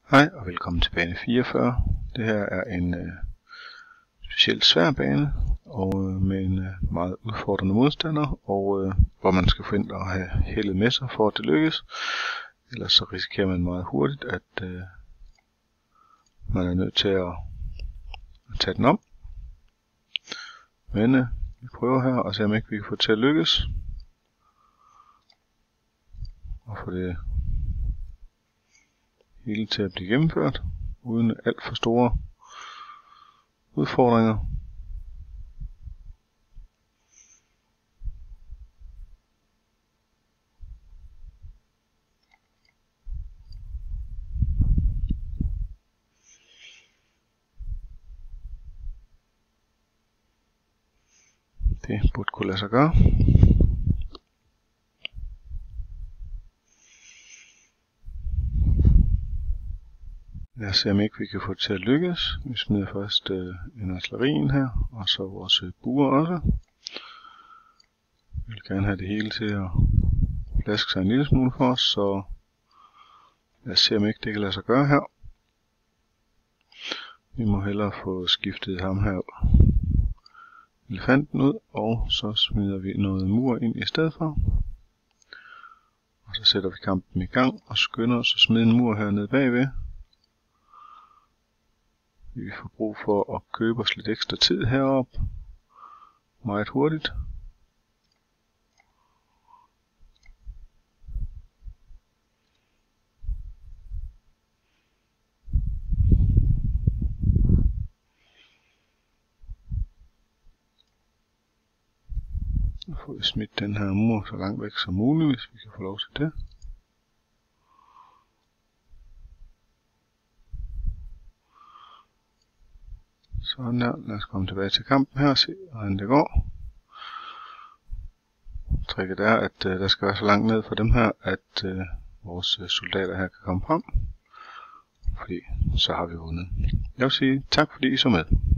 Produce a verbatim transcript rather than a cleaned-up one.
Hej og velkommen til bane fireogfyrre. Det her er en øh, specielt svær bane og øh, med en øh, meget udfordrende modstander, og øh, hvor man skal forhindre at have heldet med sig for at det lykkes. Ellers så risikerer man meget hurtigt, at øh, man er nødt til at, at tage den om. Men øh, vi prøver her og ser om ikke vi kan få det til at lykkes. Og få det hele til at blive gennemført, uden alt for store udfordringer. Det burde kunne lade sig gøre. Lad os se om ikke vi kan få det til at lykkes. Vi smider først øh, en artillerien her, og så vores øh, buer også. Vi vil gerne have det hele til at flaske sig en lille smule for os, så lad os se om ikke det kan lade sig gøre her. Vi må hellere få skiftet ham her elefanten ud, og så smider vi noget mur ind i stedet for. Og så sætter vi kampen i gang og skynder os at smide en mur hernede bagved. Vi får brug for at købe os lidt ekstra tid heroppe meget hurtigt. Nu får vi smidt den her mur så langt væk som muligt, hvis vi kan få lov til det. Sådan der. Lad os komme tilbage til kampen her og se, hvordan det går. Tricket er, at øh, der skal være så langt ned for dem her, at øh, vores soldater her kan komme frem. Fordi så har vi vundet. Jeg vil sige tak, fordi I så med.